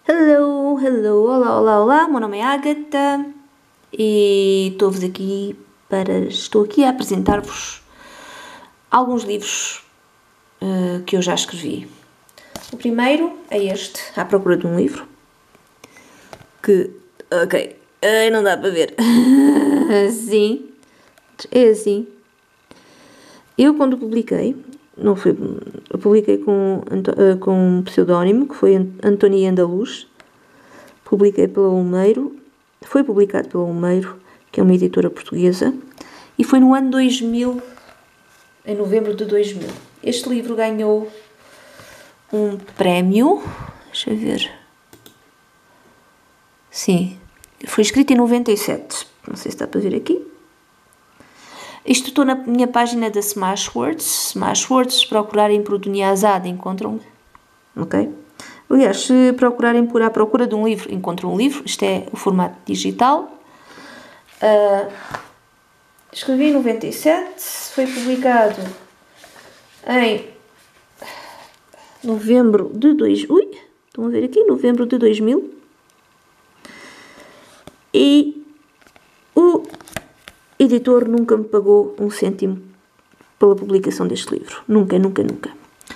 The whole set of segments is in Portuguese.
Hello, hello, olá, olá, olá, meu nome é Ágata e estou aqui a apresentar-vos alguns livros que eu já escrevi. O primeiro é este, À Procura de um Livro, não dá para ver, assim, é assim. Eu quando publiquei, eu publiquei com um pseudónimo, que foi Antonia Andaluz, publiquei pela Olmeiro, foi publicado pela Olmeiro, que é uma editora portuguesa, e foi no ano 2000, em novembro de 2000. Este livro ganhou um prémio, deixa eu ver, sim, foi escrito em 97, não sei se dá para ver aqui. Isto estou na minha página da Smashwords. Smashwords, se procurarem por Dunia Azad, encontram-me. Ok? Aliás, se procurarem por À Procura de um Livro, encontram um livro. Isto é o formato digital. Escrevi em 97. Foi publicado em novembro de 2000. Estão a ver aqui? Novembro de 2000. E o editor nunca me pagou um cêntimo pela publicação deste livro. Nunca, nunca, nunca.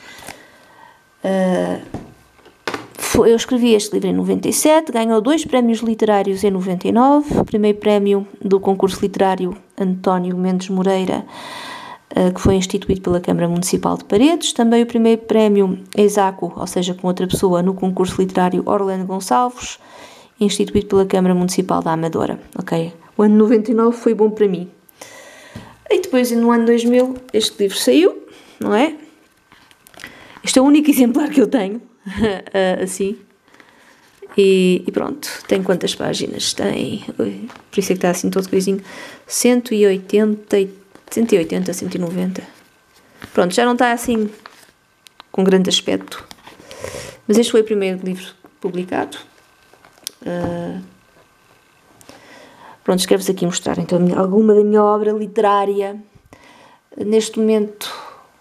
Eu escrevi este livro em 97, ganhou 2 prémios literários em 99. O primeiro prémio do concurso literário António Mendes Moreira, que foi instituído pela Câmara Municipal de Paredes. Também o primeiro prémio Exaco, ou seja, com outra pessoa, no concurso literário Orlando Gonçalves, instituído pela Câmara Municipal da Amadora. Ok? O ano 99 foi bom para mim. E depois, no ano 2000, este livro saiu, não é? Este é o único exemplar que eu tenho, assim. E pronto, tem quantas páginas? Tem, por isso é que está assim todo coisinho, 180, 190. Pronto, já não está assim com grande aspecto. Mas este foi o primeiro livro publicado. Pronto, escrevo-vos aqui mostrar então alguma da minha obra literária. Neste momento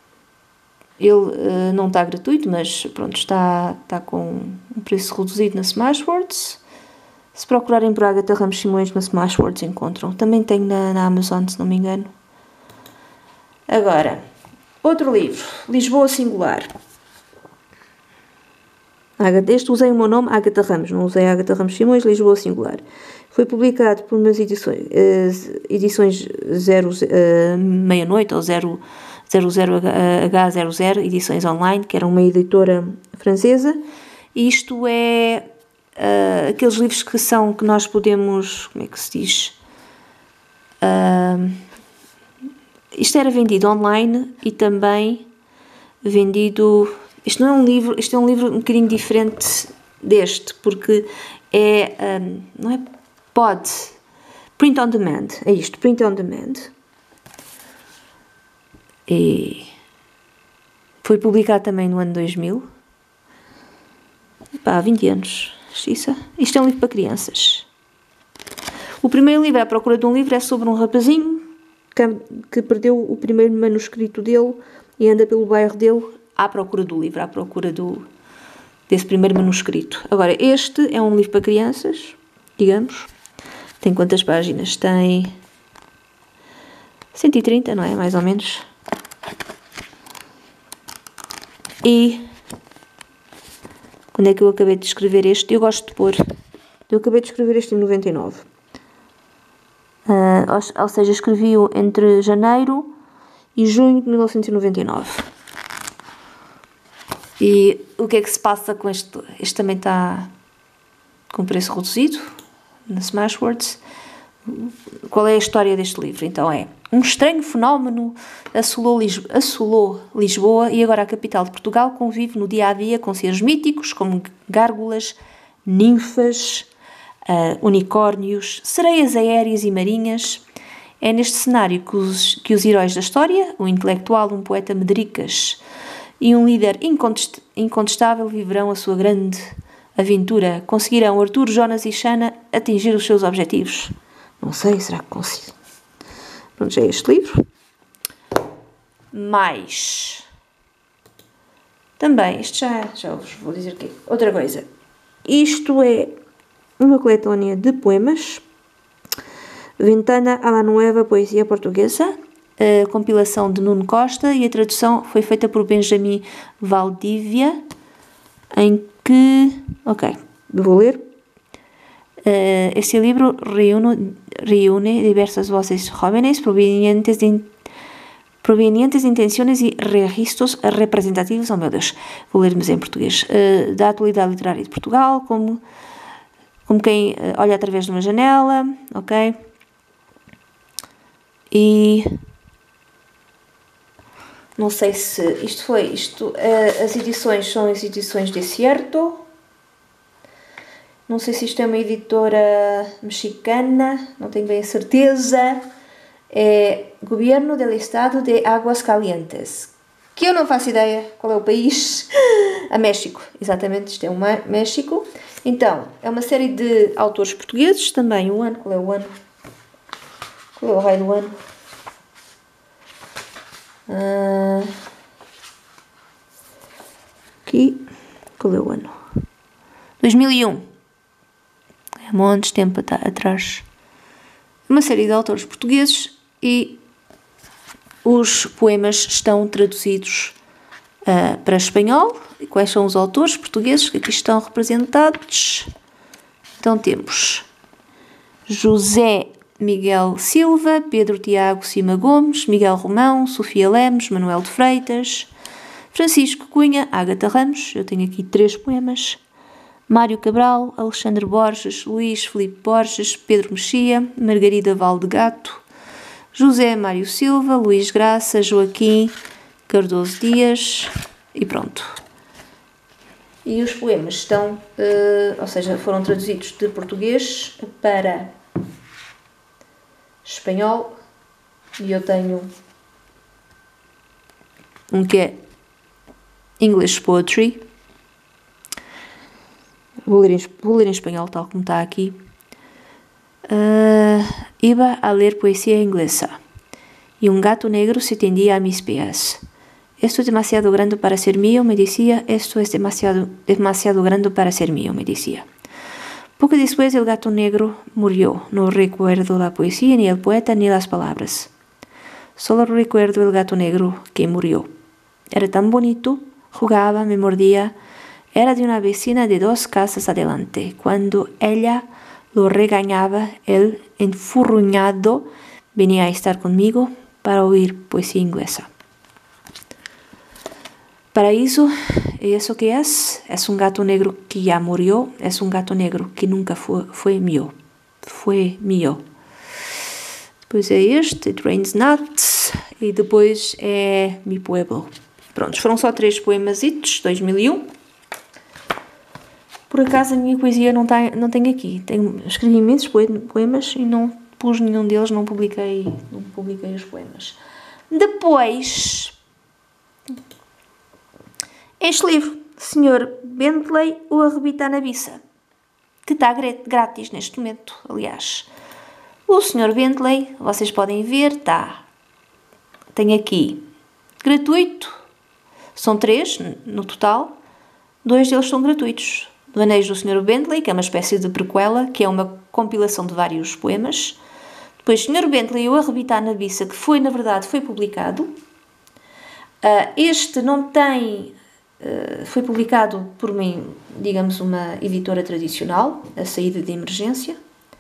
ele não está gratuito, mas pronto, está com um preço reduzido na Smashwords. Se procurarem por Ágata Ramos Simões na Smashwords encontram. Também tenho na Amazon, se não me engano. Agora, outro livro, Lisboa Singular. Este usei o meu nome, Ágata Ramos, não usei Ágata Ramos Simões, Lisboa Singular. Foi publicado por umas edições Meia-Noite ou 00H00, edições online, que era uma editora francesa. E isto é aqueles livros que nós podemos, como é que se diz? Isto era vendido online e também vendido... Isto é um livro um bocadinho diferente deste, porque não é print on demand, é isto, print on demand. E foi publicado também no ano 2000. Há 20 anos. Isto é um livro para crianças. O primeiro livro, À Procura de um Livro, é sobre um rapazinho que perdeu o primeiro manuscrito dele e anda pelo bairro dele à procura do livro, à procura desse primeiro manuscrito. Agora, este é um livro para crianças, digamos. Tem quantas páginas? Tem 130, não é? Mais ou menos. E quando é que eu acabei de escrever este? Eu gosto de pôr. Eu acabei de escrever este em 99. Ou seja, escrevi-o entre janeiro e junho de 1999. E o que é que se passa com este? Este também está com preço reduzido na Smashwords. Qual é a história deste livro? Então é: um estranho fenómeno assolou Lisboa e agora a capital de Portugal convive no dia-a-dia com seres míticos como gárgulas, ninfas, unicórnios, sereias aéreas e marinhas. É neste cenário que os heróis da história, um intelectual, um poeta medricas e um líder incontestável viverão a sua grande aventura. Conseguirão Arthur, Jonas e Xana atingir os seus objetivos? Não sei, será que consigo? Pronto, já é este livro. Mas também, isto já vos vou dizer aqui. Outra coisa. Isto é uma coletânea de poemas, Ventana a la Nueva Poesia Portuguesa, a compilação de Nuno Costa, e a tradução foi feita por Benjamin Valdívia, em que... Ok, vou ler. Este libro reúne diversas voces jóvenes provenientes de intenções e registros representativos, oh meu Deus, vou ler-me em português, da atualidade literária de Portugal, como quem olha através de uma janela, ok? E não sei se as edições são as edições Desierto. Não sei se isto é uma editora mexicana, não tenho bem a certeza. É Governo del Estado de Aguascalientes, que eu não faço ideia qual é o país. A México, exatamente, isto é México. Então, é uma série de autores portugueses, também o ano, qual é o ano? Qual é o raio do ano? Aqui, qual é o ano? 2001. Há montes de tempo atrás. Uma série de autores portugueses e os poemas estão traduzidos para espanhol. E quais são os autores portugueses que aqui estão representados? Então temos José Miguel Silva, Pedro Tiago Cima Gomes, Miguel Romão, Sofia Lemos, Manuel de Freitas, Francisco Cunha, Ágata Ramos, eu tenho aqui 3 poemas, Mário Cabral, Alexandre Borges, Luís Filipe Borges, Pedro Mexia, Margarida Valdegato, José Mário Silva, Luís Graça, Joaquim Cardoso Dias e pronto. E os poemas estão, ou seja, foram traduzidos de português para espanhol e eu tenho um que é English Poetry. Vou ler em espanhol, tal como está aqui. Iba a ler poesía inglesa y un gato negro se tendía a mis pies. Esto es demasiado grande para ser mío, me decía. Esto es demasiado grande para ser mío, me decía. Poco después el gato negro murió. No recuerdo la poesía, ni el poeta, ni las palabras. Solo recuerdo el gato negro que murió. Era tan bonito, jugaba, me mordía. Era de una vecina de 2 casas adelante. Cuando ella lo regañaba, él, enfurruñado, venía a estar conmigo para oír poesía inglesa. Paraíso, ¿eso qué es? Es un gato negro que ya murió, es un gato negro que nunca fue mío. Foi mío. Depois é este, It Rains Nuts, e depois é Mi Pueblo. Prontos, foram só 3 poemasitos, 2001. Por acaso a minha poesia não tenho aqui. Escrevi imensos poemas e não pus nenhum deles, não publiquei os poemas. Depois, este livro, Sr. Bentley, o Arrebitar na Biça, que está grátis neste momento, aliás. O Sr. Bentley, vocês podem ver, tem aqui gratuito, são 3 no total, 2 deles são gratuitos. Do Anéis do Sr. Bentley, que é uma espécie de prequela, que é uma compilação de vários poemas. Depois, Sr. Bentley, o Arrebitar na Biça, que na verdade foi publicado. Este não tem... foi publicado por mim, digamos, uma editora tradicional, a saída de emergência.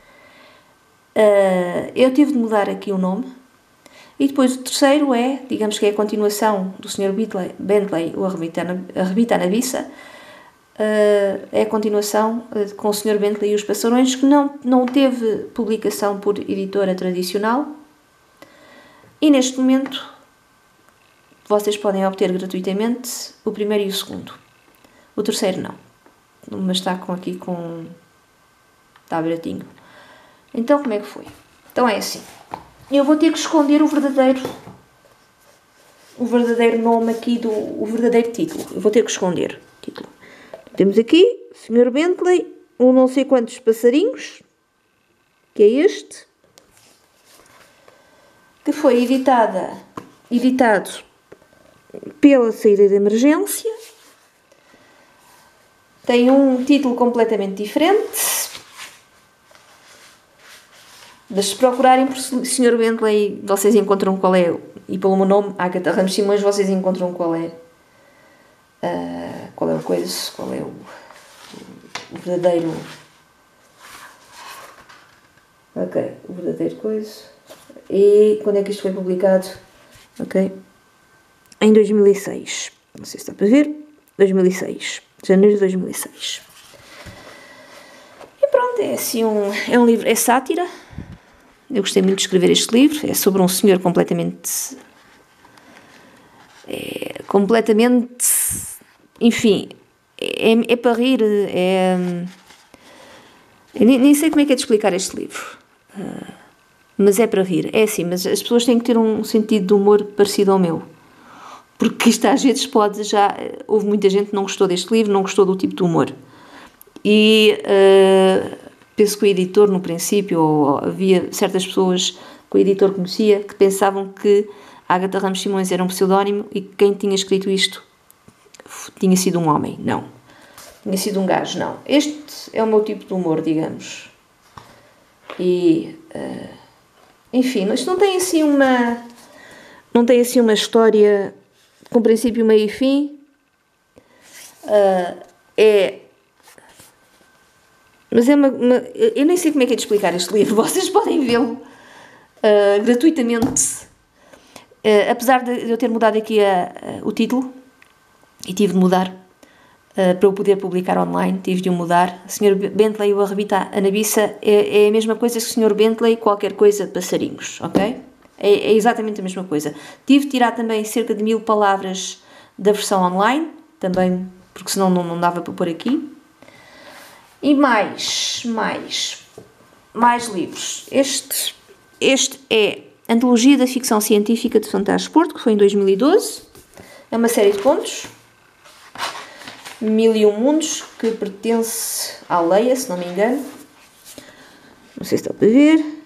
Eu tive de mudar aqui o nome. E depois o terceiro digamos que é a continuação do Sr. Bentley, o Arrebitar na Biça. É a continuação com o Sr. Bentley e os Passarões, que não teve publicação por editora tradicional. E neste momento vocês podem obter gratuitamente o primeiro e o segundo. O terceiro não. Mas está baratinho. Então como é que foi? Então é assim. Eu vou ter que esconder o verdadeiro nome aqui, o verdadeiro título. Eu vou ter que esconder o título. Temos aqui, Sr. Bentley, não sei quantos passarinhos, que é este, que foi editado pela saída de emergência, Tem um título completamente diferente. Se procurarem por Sr. Bentley, vocês encontram qual é. E pelo meu nome, Agatha Ramos Simões, vocês encontram qual é. Qual é o coisa? Qual é o verdadeiro. Ok, o verdadeiro coisa. E quando é que isto foi publicado? Ok. Em 2006. Não sei se está para ver. 2006. Janeiro de 2006. E pronto, é assim é um livro, é sátira. Eu gostei muito de escrever este livro. É sobre um senhor completamente... Enfim, é para rir. Eu nem sei como é que é de explicar este livro. Mas é para rir. É assim, mas as pessoas têm que ter um sentido de humor parecido ao meu. Porque isto às vezes pode já... Houve muita gente que não gostou deste livro, não gostou do tipo de humor. E penso que o editor, no princípio, ou havia certas pessoas que o editor conhecia, que pensavam que Agatha Ramos Simões era um pseudónimo e que quem tinha escrito isto tinha sido um homem. Não. Tinha sido um gajo, não. Este é o meu tipo de humor, digamos. E... enfim, isto não tem assim uma... Não tem assim uma história com princípio, meio e fim. Mas é eu nem sei como é que é de explicar este livro. Vocês podem vê-lo gratuitamente. Apesar de eu ter mudado aqui o título, e tive de mudar para eu poder publicar online, tive de o mudar. Sr. Bentley, o arrebita a Nabiça, é a mesma coisa que Sr. Bentley, qualquer coisa, passarinhos, ok? É exatamente a mesma coisa. Tive de tirar também cerca de 1000 palavras da versão online, também, porque senão não dava para pôr aqui. E mais livros. Este é Antologia da Ficção Científica de Fantasporto, que foi em 2012. É uma série de contos. 1001 Mundos, que pertence à Leia, se não me engano. Não sei se está para ver.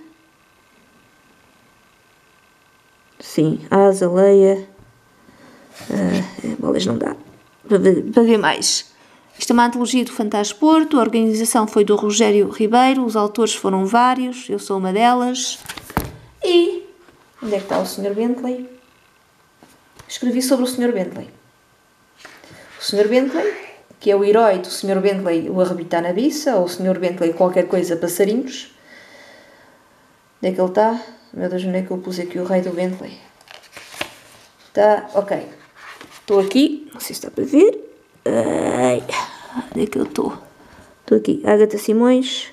Sim, Asa, Leia. Bolas não dá para ver mais. Isto é uma antologia do Fantasporto. A organização foi do Rogério Ribeiro. Os autores foram vários. Eu sou uma delas. E onde é que está o Sr. Bentley? Escrevi sobre o Sr. Bentley. O Sr. Bentley, que é o herói do Sr. Bentley, o arrebitar na biça, ou o Sr. Bentley, qualquer coisa, passarinhos. Onde é que ele está? Meu Deus, onde é que eu pus aqui o rei do Bentley? Está, ok. Estou aqui, não sei se está para ver. Onde é que eu estou? Estou aqui, Agatha Simões.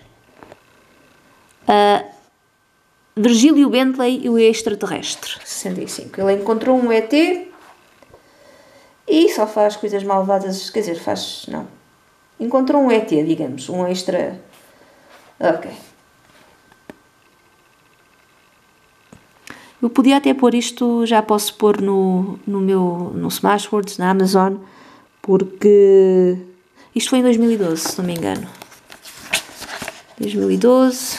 Virgílio Bentley e o extraterrestre, 65. Ele encontrou um ET e só faz coisas malvadas, quer dizer, não. Encontrou um ET, digamos, um extra... Ok. Eu podia até pôr isto, já posso pôr no Smashwords, na Amazon, porque isto foi em 2012, se não me engano. 2012.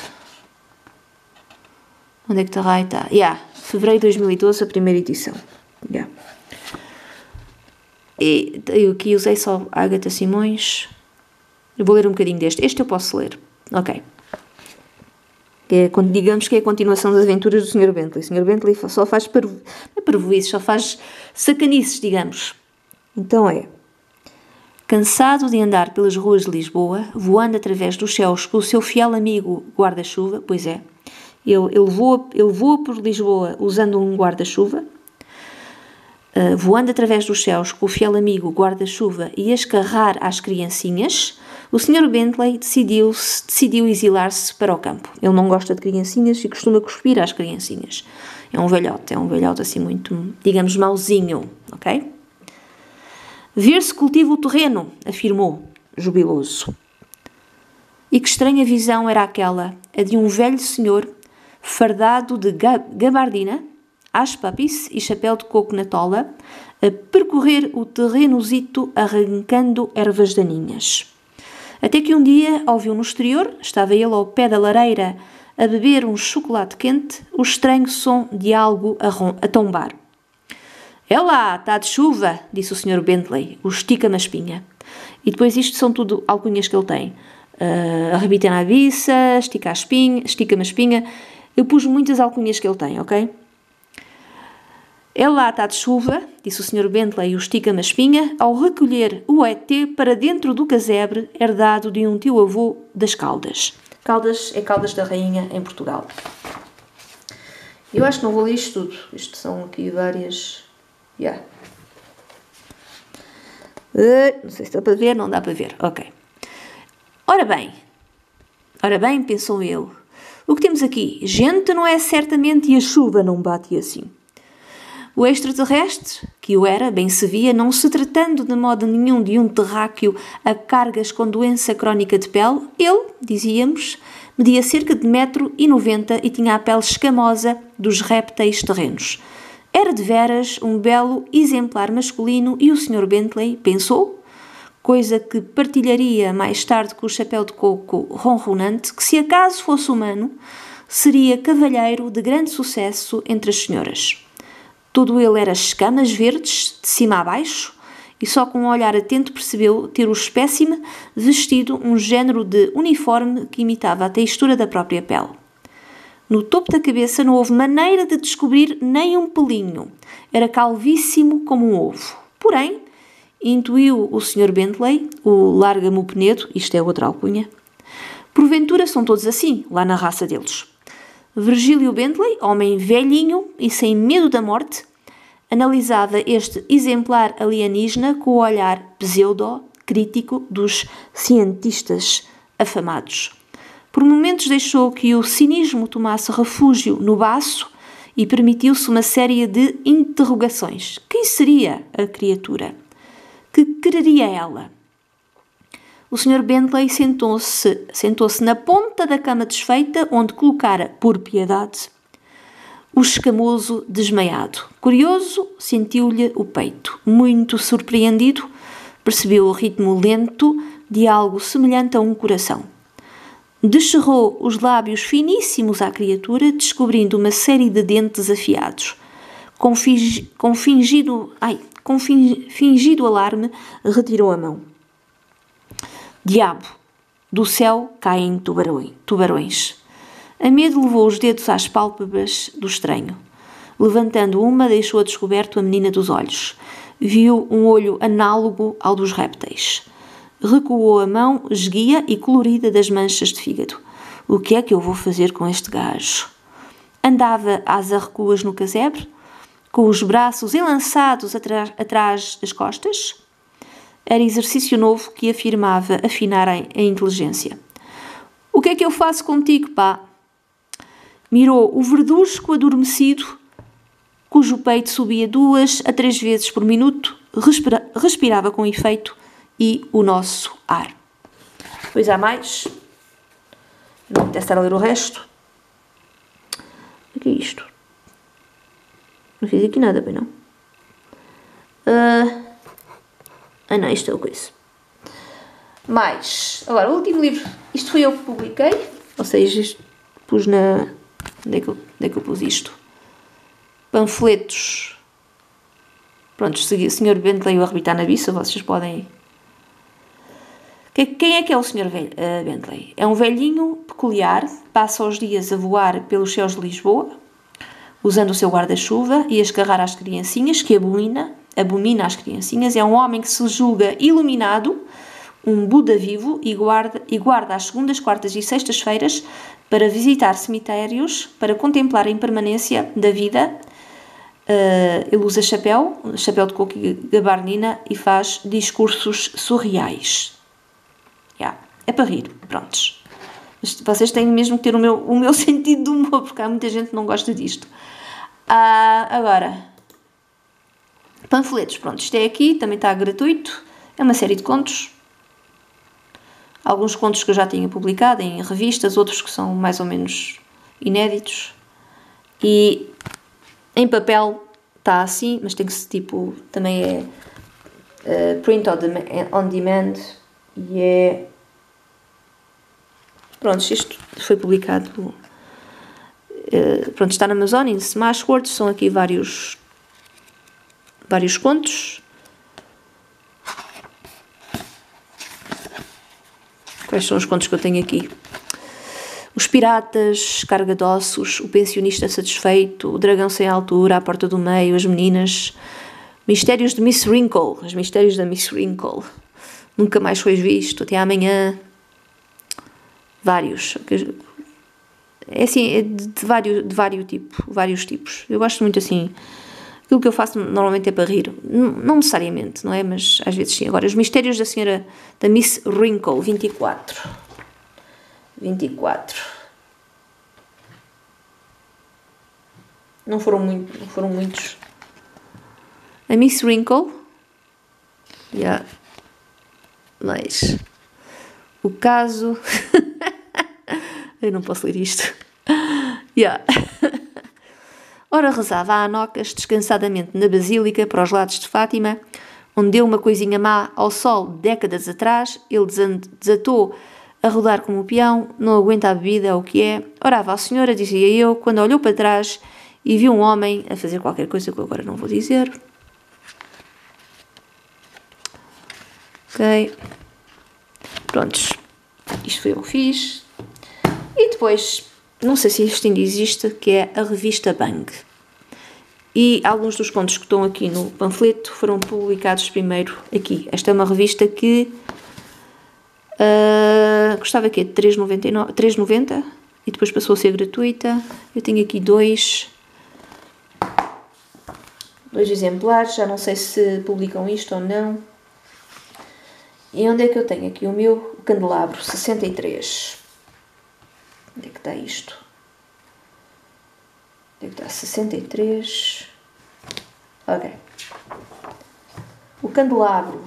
Onde é que está? Está. Fevereiro de 2012, a primeira edição. E eu aqui usei só Agatha Simões. Eu vou ler um bocadinho deste. Este eu posso ler. Ok. Digamos que é a continuação das aventuras do Sr. Bentley. O Sr. Bentley só faz parvoíces, só faz sacanices, digamos. Então cansado de andar pelas ruas de Lisboa, voando através dos céus com o seu fiel amigo guarda-chuva, pois é, ele voa por Lisboa usando um guarda-chuva, voando através dos céus com o fiel amigo guarda-chuva e a escarrar às criancinhas, o Sr. Bentley decidiu exilar-se para o campo. Ele não gosta de criancinhas e costuma cuspir às criancinhas. É um velhote assim muito, digamos, mauzinho, ok? Ver-se cultiva o terreno, afirmou, jubiloso. E que estranha visão era aquela, a de um velho senhor fardado de gabardina, aspapis e chapéu de coco na tola, a percorrer o terrenozito arrancando ervas daninhas. Até que um dia, ao viu no exterior, estava ele ao pé da lareira a beber um chocolate quente, o estranho som de algo a tombar. É lá, está de chuva, disse o Sr. Bentley, o estica-ma-espinha. E depois isto são tudo alcunhas que ele tem. Arrebita na biça, estica-me a espinha. Eu pus muitas alcunhas que ele tem, ok? Ele lá está de chuva, disse o Sr. Bentley, o estica-me a espinha, ao recolher o ET para dentro do casebre herdado de um tio-avô das Caldas. Caldas é Caldas da Rainha em Portugal. Eu acho que não vou ler isto tudo. Isto são aqui várias... não sei se dá para ver, não dá para ver. Ok. Ora bem, pensou ele. O que temos aqui? Gente não é certamente e a chuva não bate assim. O extraterrestre, que o era, bem se via, não se tratando de modo nenhum de um terráqueo a cargas com doença crónica de pele, ele, dizíamos, media cerca de 1,90 m e tinha a pele escamosa dos répteis terrenos. Era de veras um belo exemplar masculino e o Sr. Bentley pensou, coisa que partilharia mais tarde com o chapéu de coco ronronante, que se acaso fosse humano, seria cavalheiro de grande sucesso entre as senhoras. Todo ele era escamas verdes, de cima a baixo, e só com um olhar atento percebeu ter o espécime vestido um género de uniforme que imitava a textura da própria pele. No topo da cabeça não houve maneira de descobrir nem um pelinho. Era calvíssimo como um ovo. Porém, intuiu o Sr. Bentley, o larga-me o Penedo, isto é outra alcunha, porventura são todos assim, lá na raça deles. Virgílio Bentley, homem velhinho e sem medo da morte, analisava este exemplar alienígena com o olhar pseudo-crítico dos cientistas afamados. Por momentos deixou que o cinismo tomasse refúgio no baço e permitiu-se uma série de interrogações. Quem seria a criatura? Que quereria ela? O Sr. Bentley sentou-se na ponta da cama desfeita, onde colocara, por piedade, o escamoso desmaiado. Curioso, sentiu-lhe o peito. Muito surpreendido, percebeu o ritmo lento de algo semelhante a um coração. Descerrou os lábios finíssimos à criatura, descobrindo uma série de dentes afiados. Com fingido alarme, retirou a mão. Diabo! Do céu caem tubarões. A medo levou os dedos às pálpebras do estranho. Levantando uma, deixou a descoberto a menina dos olhos. Viu um olho análogo ao dos répteis. Recuou a mão esguia e colorida das manchas de fígado. O que é que eu vou fazer com este gajo? Andava às arrecuas no casebre, com os braços enlaçados atrás das costas. Era exercício novo que afirmava afinar a inteligência. O que é que eu faço contigo, pá? Mirou o verdusco adormecido, cujo peito subia 2 a 3 vezes por minuto, respirava com efeito e o nosso ar. Depois há mais. Não vou testar a ler o resto. O que é isto? Não fiz aqui nada, bem não? Não, isto é o coisa. Mais. Agora, o último livro. Isto foi eu que publiquei. Ou seja, isto pus na... Onde é que eu pus isto? Panfletos. Pronto, Sr. Bentley o arrebitar na biça. Vocês podem... Quem é que é o Sr. Bentley? É um velhinho peculiar. Passa os dias a voar pelos céus de Lisboa, usando o seu guarda-chuva e a escarrar às criancinhas, que abomina as criancinhas. É um homem que se julga iluminado, um Buda vivo, e guarda às segundas, quartas e sextas-feiras para visitar cemitérios, para contemplar a impermanência da vida. Ele usa chapéu de coco e gabardina e faz discursos surreais. É para rir, prontos. Mas vocês têm mesmo que ter o meu sentido de humor, porque há muita gente que não gosta disto. Agora, panfletos, pronto, isto é aqui, também está gratuito. É uma série de contos. Alguns contos que eu já tinha publicado em revistas, outros que são mais ou menos inéditos. E em papel está assim, mas tem que ser tipo, também é print on demand e é... Pronto, isto foi publicado... pronto, está na Amazon, em Smashwords, são aqui vários contos. Quais são os contos que eu tenho aqui? Os Piratas, Carga de Ossos, O Pensionista Satisfeito, O Dragão Sem Altura, A Porta do Meio, As Meninas, Mistérios de Miss Wrinkle, Os Mistérios da Miss Wrinkle, Nunca Mais Foi Visto, Até Amanhã, vários. É assim, é de vários tipos. Eu gosto muito assim. Aquilo que eu faço normalmente é para rir. Não necessariamente, não é? Mas às vezes sim. Agora, Os Mistérios da Senhora, da Miss Wrinkle, 24. Não foram muitos. A Miss Wrinkle. Yeah. Mas o caso... Eu não posso ler isto. Yeah. Ora, rezava a Anocas descansadamente na Basílica, para os lados de Fátima, onde deu uma coisinha má ao sol décadas atrás. Ele desatou a rodar como o peão, não aguenta a bebida, é o que é. Orava à senhora, dizia eu, quando olhou para trás e viu um homem a fazer qualquer coisa que eu agora não vou dizer. Ok. Prontos. Isto foi eu que fiz. E depois, não sei se isto ainda existe, que é a revista Bang. E alguns dos contos que estão aqui no panfleto foram publicados primeiro aqui. Esta é uma revista que custava aqui de 3,90 e depois passou a ser gratuita. Eu tenho aqui dois exemplares, já não sei se publicam isto ou não. E onde é que eu tenho aqui o meu? O Candelabro, 63. Onde é que está isto? Onde é que está? 63. Ok. O Candelabro.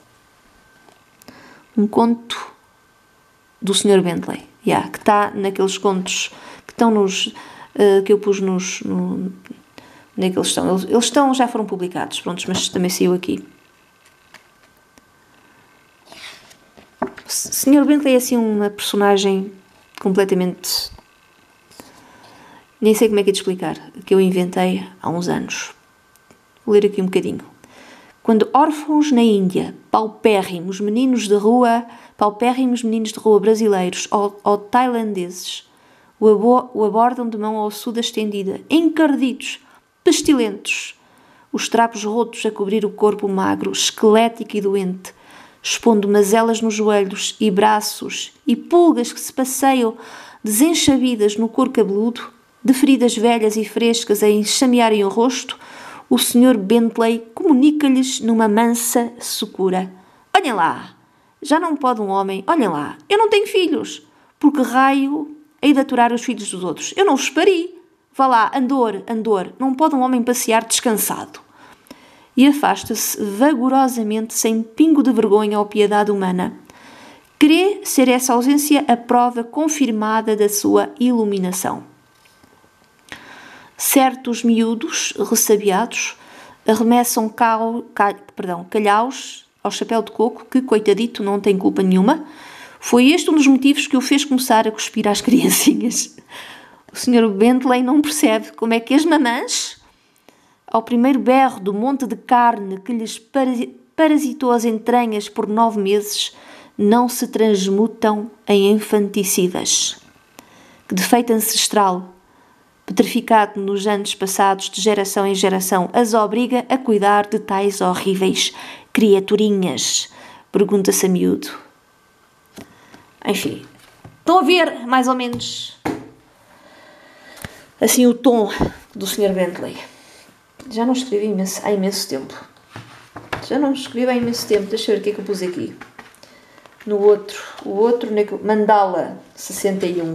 Um conto do Sr. Bentley. Que está naqueles contos que estão nos... que eu pus nos... onde é que eles estão? Eles estão, já foram publicados, prontos, mas também saiu aqui. O Sr. Bentley é assim uma personagem completamente... Nem sei como é que é de explicar, que eu inventei há uns anos. Vou ler aqui um bocadinho. Quando órfãos na Índia, paupérrimos meninos de rua brasileiros ou tailandeses, o abordam de mão ossuda estendida, encardidos, pestilentos, os trapos rotos a cobrir o corpo magro, esquelético e doente, expondo mazelas nos joelhos e braços e pulgas que se passeiam desenchabidas no couro cabeludo, de feridas velhas e frescas a enxamearem o rosto, o Sr. Bentley comunica-lhes numa mansa secura. Olhem lá, já não pode um homem... Olhem lá, eu não tenho filhos. Por que raio hei de aturar os filhos dos outros? Eu não os pari. Vá lá, andor, não pode um homem passear descansado. E afasta-se vagorosamente, sem pingo de vergonha ou piedade humana. Crê ser essa ausência a prova confirmada da sua iluminação. Certos miúdos, ressabiados, arremessam calhaus ao chapéu de coco, que, coitadito, não tem culpa nenhuma. Foi este um dos motivos que o fez começar a cuspir às criancinhas. O Sr. Bentley não percebe como é que as mamãs, ao primeiro berro do monte de carne que lhes parasitou as entranhas por 9 meses, não se transmutam em infanticidas. Que defeito ancestral, petrificado nos anos passados, de geração em geração, as obriga a cuidar de tais horríveis criaturinhas? Pergunta-se a miúdo. Enfim, estão a ver, mais ou menos, assim o tom do Sr. Bentley. Já não escrevi há imenso tempo. Deixa eu ver o que é que eu pus aqui. No outro, Mandala, 61.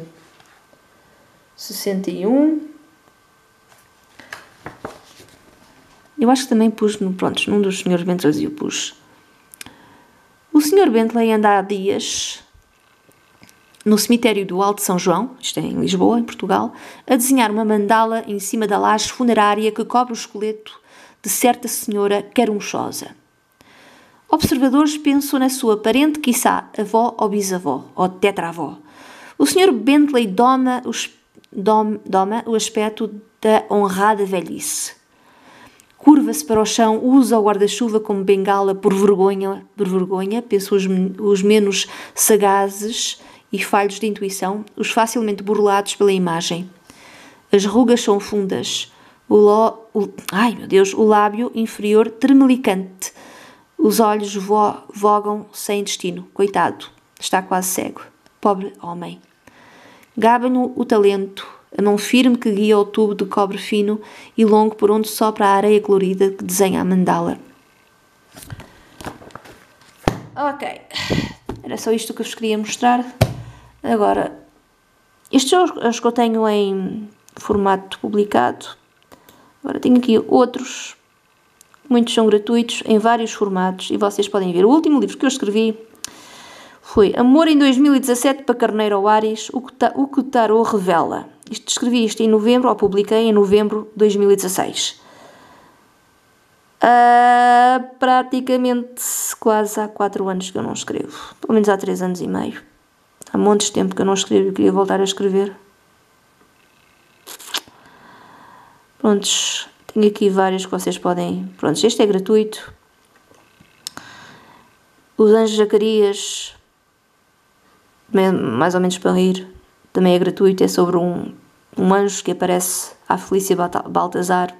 Eu acho que também pus, num dos Sr. Bentleys eu pus. O Sr. Bentley anda há dias no cemitério do Alto São João, isto é em Lisboa, em Portugal, a desenhar uma mandala em cima da laje funerária que cobre o esqueleto de certa senhora querunchosa. Observadores pensam na sua parente, quiçá avó ou bisavó, ou tetravó. O Sr. Bentley doma o aspecto da honrada velhice. curva-se para o chão, usa o guarda-chuva como bengala por vergonha, penso os menos sagazes e falhos de intuição, os facilmente burlados pela imagem. As rugas são fundas, o lábio inferior tremelicante, os olhos vogam sem destino. Coitado, está quase cego. Pobre homem. Gaba-no o talento, a mão firme que guia o tubo de cobre fino e longo por onde sopra a areia colorida que desenha a mandala. Ok, era só isto que eu vos queria mostrar. Agora, estes são os que eu tenho em formato publicado. Agora tenho aqui outros, muitos são gratuitos, em vários formatos, e vocês podem ver. O último livro que eu escrevi foi Amor em 2017 para Carneiro ou Áries, o que o tarô revela. Escrevi isto em novembro, ou publiquei em novembro de 2016. Praticamente quase há 4 anos que eu não escrevo. Pelo menos há 3 anos e meio. Há montes de tempo que eu não escrevo e queria voltar a escrever. Prontos, tenho aqui vários que vocês podem... Prontos, este é gratuito. Os Anjos Zacarias, mais ou menos para rir, também é gratuito. É sobre um anjo que aparece à Felícia Baltazar.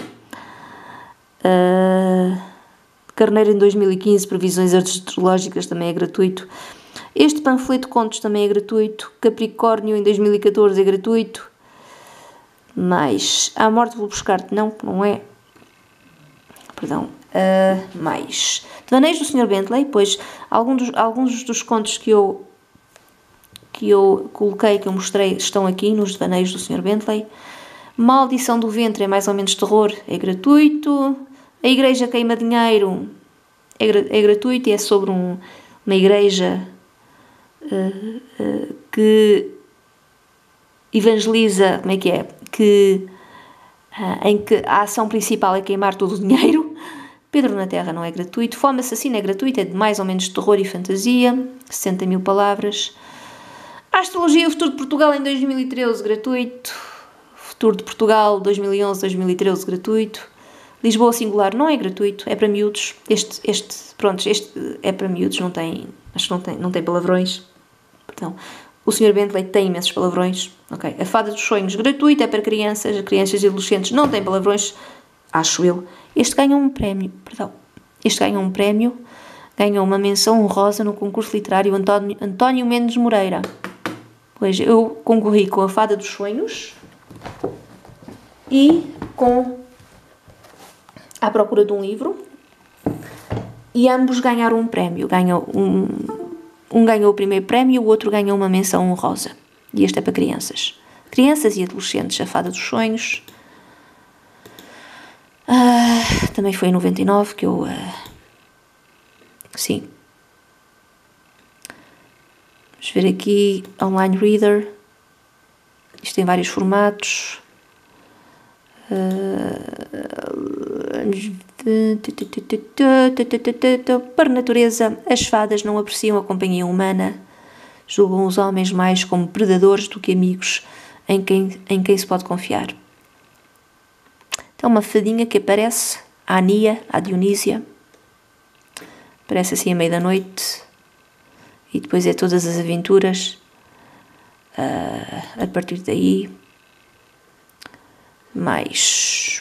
Carneiro em 2015, previsões astrológicas, também é gratuito. Este panfleto de contos também é gratuito. Capricórnio em 2014 é gratuito. Mais A Morte Vou Buscar-te, não é. Perdão. Mais Devaneios do Sr. Bentley, pois alguns dos contos que eu coloquei, que eu mostrei, estão aqui nos Devaneios do Sr. Bentley. Maldição do Ventre é mais ou menos terror, é gratuito. A Igreja Queima Dinheiro é gratuito e é sobre uma igreja que evangeliza, como é que é? Em que a ação principal é queimar todo o dinheiro. Pedro na Terra não é gratuito. Fome Assassina é gratuito, é de mais ou menos terror e fantasia, 60.000 palavras. A Astrologia, o Futuro de Portugal em 2013, gratuito. Futuro de Portugal 2011-2013, gratuito. Lisboa Singular não é gratuito, é para miúdos. Este é para miúdos, acho que não tem palavrões. Perdão. O Sr. Bentley tem imensos palavrões. Okay. A Fada dos Sonhos, gratuito, é para crianças e adolescentes, não tem palavrões, acho eu. Este ganha um prémio, ganhou uma menção honrosa no concurso literário António Mendes Moreira. Pois eu concorri com A Fada dos Sonhos e com À Procura de um Livro, e ambos ganharam um prémio. Um ganhou o primeiro prémio e o outro ganhou uma menção honrosa. E este é para crianças. Crianças e adolescentes, A Fada dos Sonhos. Também foi em 99 que eu... sim. Vamos ver aqui. Online Reader. Isto tem vários formatos. Para natureza, as fadas não apreciam a companhia humana, julgam os homens mais como predadores do que amigos em quem se pode confiar. Então, uma fadinha que aparece, a Ania, a Dionísia, aparece assim à meia da noite, e depois é todas as aventuras a partir daí. Mais.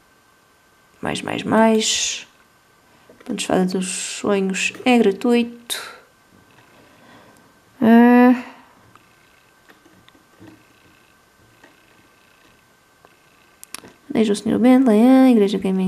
Pontos Fada dos Sonhos é gratuito. Deixa o Sr. Bentley, Igreja Queima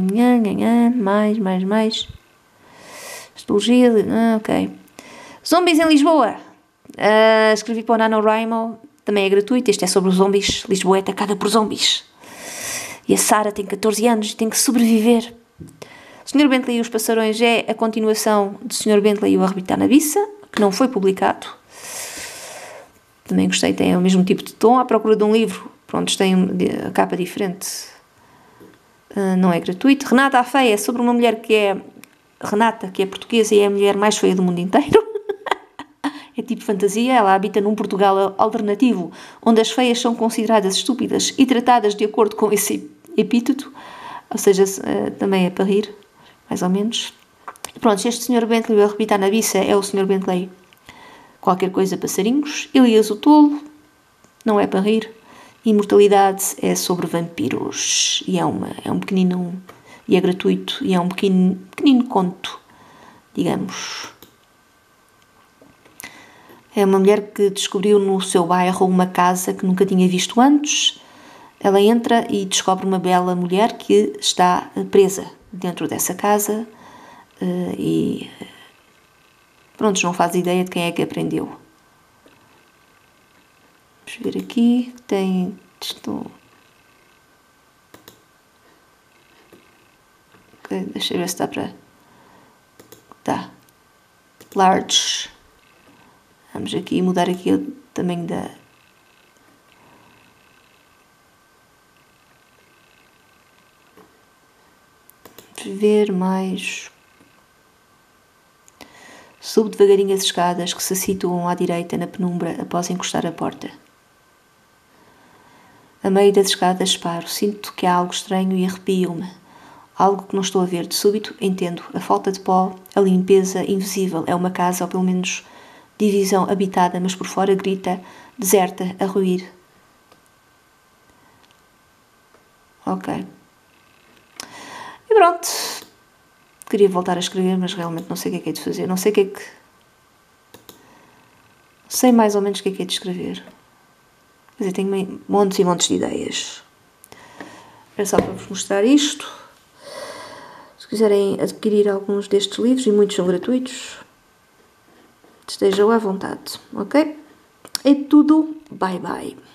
mais. Astrologia, ok. Zombies em Lisboa. Escrevi para o NaNoWriMo, também é gratuito. Este é sobre os zombies. Lisboa é atacada por zombies. E a Sara tem 14 anos e tem que sobreviver. O Sr. Bentley e os Passarões é a continuação do Sr. Bentley e o Arrebitar na Biça, que não foi publicado. Também gostei, tem o mesmo tipo de tom. À Procura de um Livro, pronto, tem a capa diferente. Não é gratuito. Renata a Feia é sobre uma mulher que é... Renata, que é portuguesa e é a mulher mais feia do mundo inteiro. É tipo fantasia. Ela habita num Portugal alternativo, onde as feias são consideradas estúpidas e tratadas de acordo com esse epíteto. ou seja, também é para rir, mais ou menos. Pronto, este Sr. Bentley, o arrebitar na biça, é o Sr. Bentley qualquer coisa passarinhos. Elias o tolo, não é para rir. Imortalidade é sobre vampiros, e é um pequenino, e é gratuito, e é um pequenino conto, digamos. É uma mulher que descobriu no seu bairro uma casa que nunca tinha visto antes. Ela entra e descobre uma bela mulher que está presa dentro dessa casa e pronto, não faz ideia de quem é que aprendeu. Vamos ver aqui, tem... Okay, deixa eu ver se dá para... Tá. Large. Vamos aqui mudar aqui o tamanho da... Vamos ver mais... Subo devagarinho as escadas que se situam à direita na penumbra após encostar a porta. A meio das escadas paro, sinto que há algo estranho e arrepio-me. Algo que não estou a ver. De súbito entendo. A falta de pó, a limpeza invisível. É uma casa, ou pelo menos divisão habitada, mas por fora grita, deserta, a ruir. Ok. E pronto. Queria voltar a escrever, mas realmente não sei o que é de fazer. Não sei o que é que... Sei mais ou menos o que é de escrever. Quer dizer, tenho montes e montes de ideias. É só para vos mostrar isto. Se quiserem adquirir alguns destes livros, e muitos são gratuitos, estejam à vontade, ok? É tudo. Bye bye.